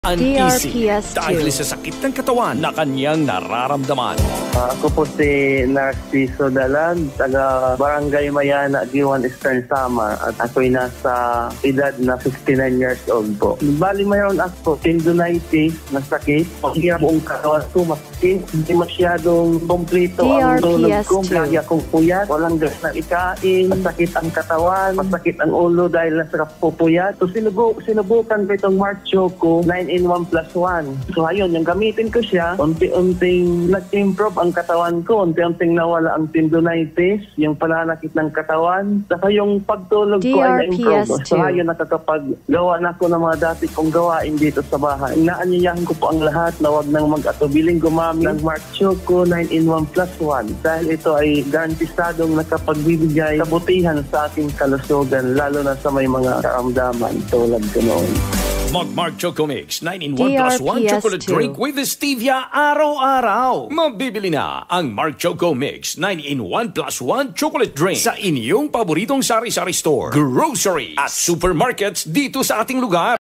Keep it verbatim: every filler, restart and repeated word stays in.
Uneasy D R P S two. dahil sa sakit ng katawan na kanyang nararamdaman. Uh, ako po si Narciso Dalan, taga Barangay Mayana, Giwan, Eastern Samar. At ako'y nasa edad na fifty-nine years old po. Bali mayroon ako tendonitis na sakit. Ang hirap buong katawan ko, masakit. Hindi masyadong kompleto ang tulog ko. Lagi akong puyat. Walang gas na ikain. Masakit ang katawan. Masakit ang ulo dahil nasa pupuyat. So sinubu sinubukan ko itong Mark Choco nine in one plus one. So ayun, yung gamitin ko siya, unti-unting nag-improve ang katawan ko, unti-unting nawala ang tendonitis, yung pananakit ng katawan, saka yung pagtulog ko ay na-improve. So ayun, nakakapaggawa na ako ng mga dati kong gawain dito sa bahay. Inaanyayahan ko po ang lahat na wag nang mag-atubiling gumamit ng Mark Choco nine in one plus one dahil ito ay garantisadong nakapagbibigay kabutihan sa ating kalusugan, lalo na sa may mga karamdaman tulad ko noon. Mag-Mark Choco Mix nine in one plus one chocolate drink with stevia araw-araw. Mabibili na ang Mark Choco Mix nine in one plus one chocolate drink sa inyong paboritong sari-sari store, grocery at supermarkets dito sa ating lugar.